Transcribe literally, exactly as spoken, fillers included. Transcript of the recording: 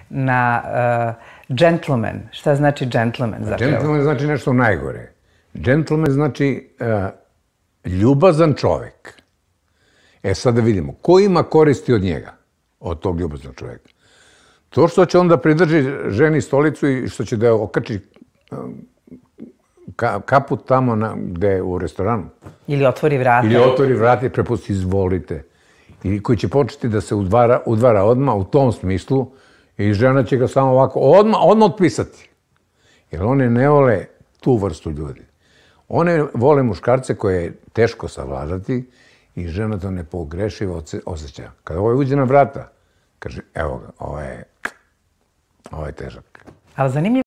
na uh, gentleman. Šta znači gentleman zapravo? Gentleman znači nešto najgore. Gentleman znači uh, ljubazan čovek. E sad da vidimo, ko ima koristi od njega? Od tog ljubaznog čoveka? To što će onda pridrži ženi stolicu i što će da okači kaput tamo gde je u restoranu. Ili otvori vrata. Ili otvori vrata i prepusti izvolite. Ili koji će početi da se udvara, udvara odmah u tom smislu i žena će ga samo ovako odmah, odmah otpisati. Jer one ne vole tu vrstu ljudi. One vole muškarce koje je teško savladati i žena to nepogrešivo osjeća. Kada ovaj uđe na vrata, kaže, evo ga, ovo je, ovo je težak. Ali zanimljivo